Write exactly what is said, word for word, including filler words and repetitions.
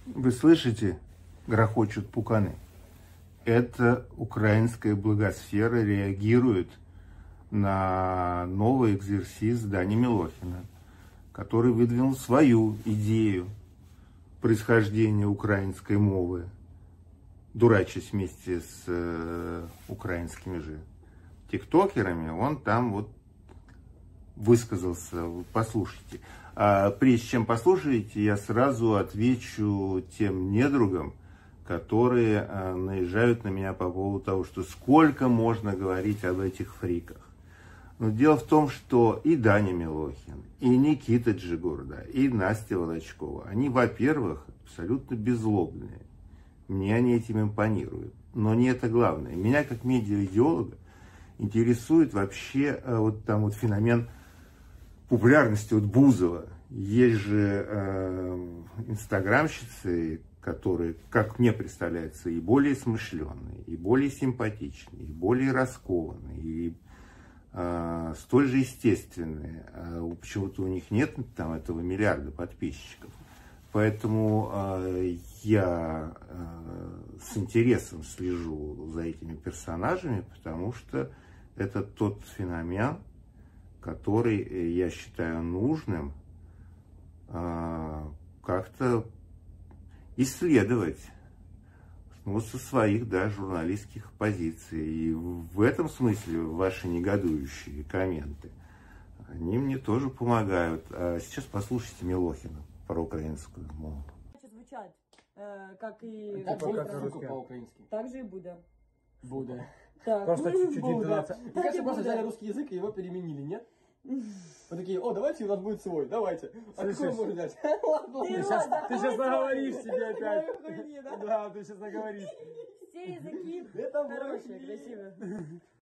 Вы слышите, грохочут пуканы. Это украинская благосфера реагирует на новый экзерсис Дани Милохина, который выдвинул свою идею происхождения украинской мовы, дурачась вместе с э, украинскими же тиктокерами. Он там вот высказался. Послушайте. А прежде чем послушаете, я сразу отвечу тем недругам, которые а, наезжают на меня по поводу того, что сколько можно говорить об этих фриках. Но дело в том, что и Даня Милохин, и Никита Джигурда, и Настя Волочкова, они, во-первых, абсолютно беззлобные. Мне они этим импонируют. Но не это главное. Меня, как медиаидеолога, интересует вообще а, вот там вот феномен популярности вот Бузова. Есть же э, инстаграмщицы, которые, как мне представляется, и более смышленые, и более симпатичные, и более раскованные, и э, столь же естественные. А почему-то у них нет там этого миллиарда подписчиков. Поэтому э, я э, с интересом слежу за этими персонажами, потому что это тот феномен, который я считаю нужным э, как-то исследовать, ну, со своих, да, журналистских позиций. И в этом смысле ваши негодующие комменты, они мне тоже помогают. А сейчас послушайте Милохина про украинскую мову. Звучать, э, как и... Так же по-украински. Так же и Буда. Буда. Так, Просто чуть-чуть Буда. интонация. Мне кажется, просто взяли русский язык и его переменили, нет? Вот такие, о, давайте у нас будет свой, давайте. А какой можно взять? Ладно, Ты ты сейчас, ладно, ты сейчас давай наговоришь свой. себе опять. Давай хуйни, да? Да, ты сейчас наговоришь. Все языки Это хорошие, брехни. красивые.